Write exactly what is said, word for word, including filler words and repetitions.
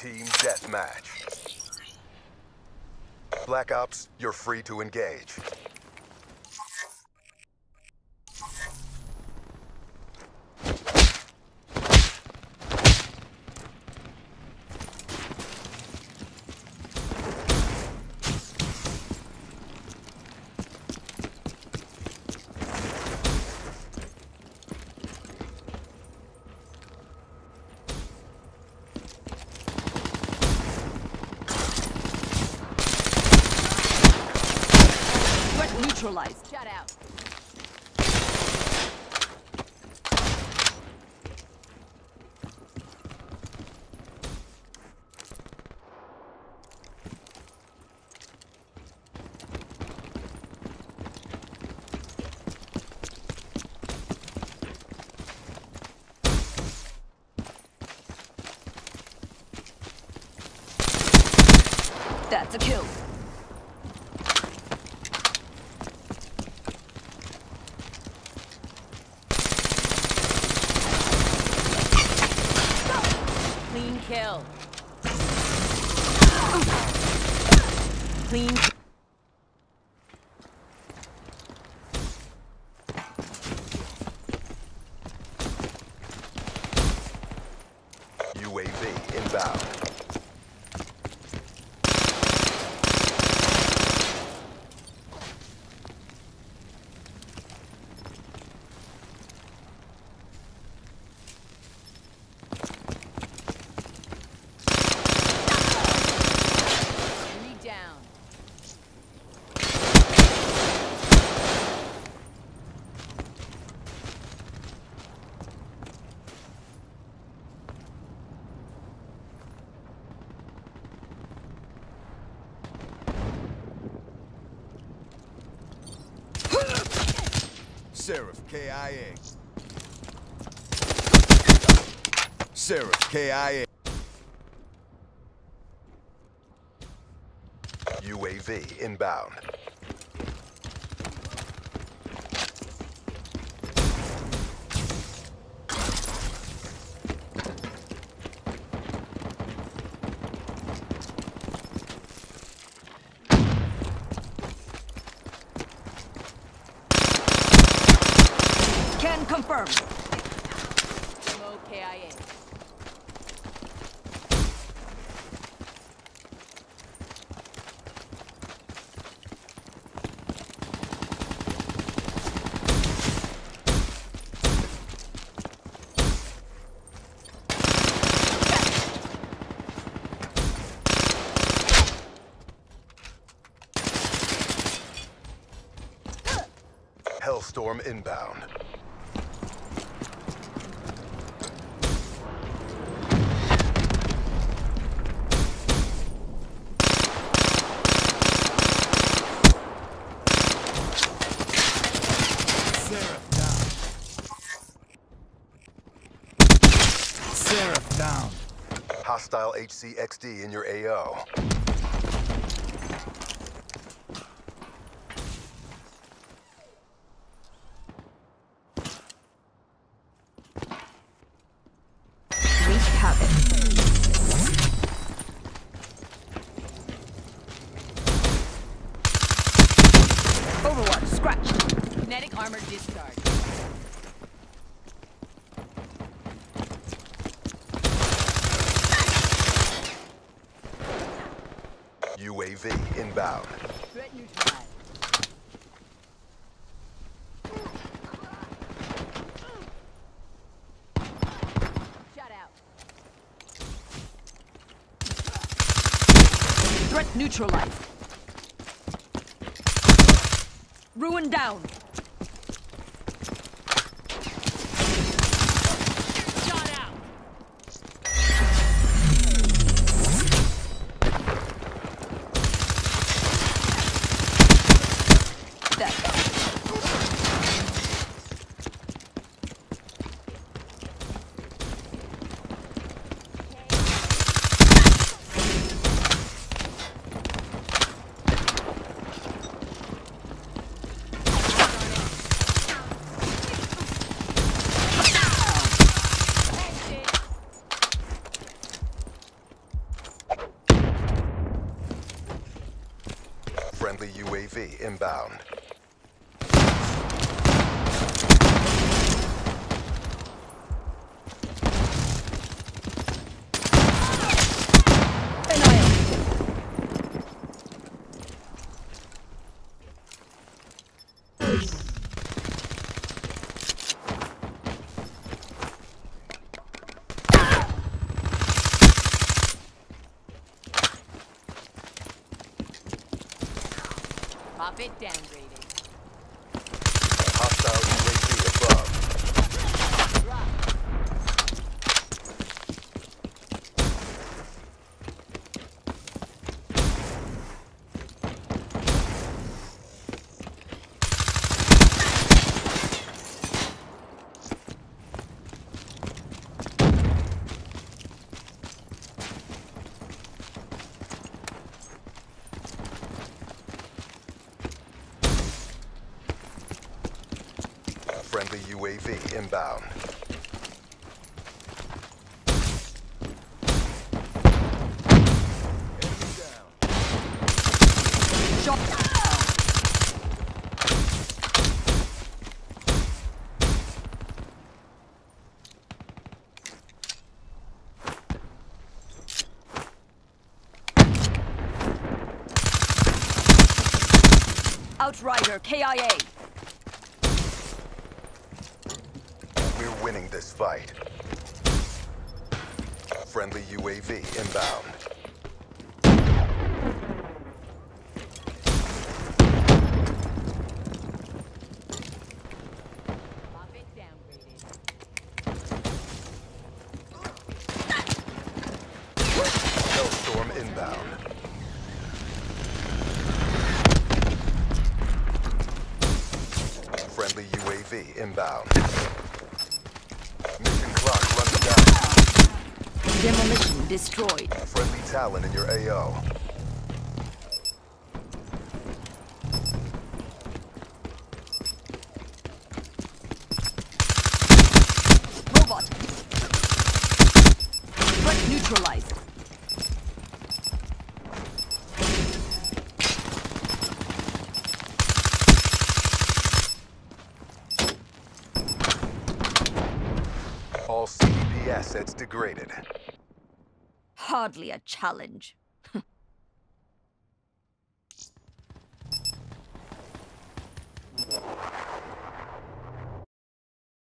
Team deathmatch. Black Ops, you're free to engage. Neutralized. Shut out. That's a kill. Clean kill. Clean. U A V inbound. Seraph, K I A. Seraph, K I A. U A V inbound. Can confirm. Mo K I A. Hellstorm inbound. Seraph down. Hostile H C X D in your A O. Wreak havoc. Overwatch, scratch. Kinetic armor discharge. U A V inbound. Threat neutralized. Shut out. Threat neutralized. Ruin down. Shot out. Friendly U A V inbound. Pop it downgraded. Hostile U A V above. Friendly U A V inbound. Enemy down. Shot down. Outrider, K I A. We're winning this fight. Friendly U A V inbound. Pop it downgraded. Hellstorm inbound. Friendly U A V inbound. Mission clock runs down. Demolition destroyed. Friendly Talon in your A O. Robot. Threat neutralized. All C D P assets degraded. Hardly a challenge.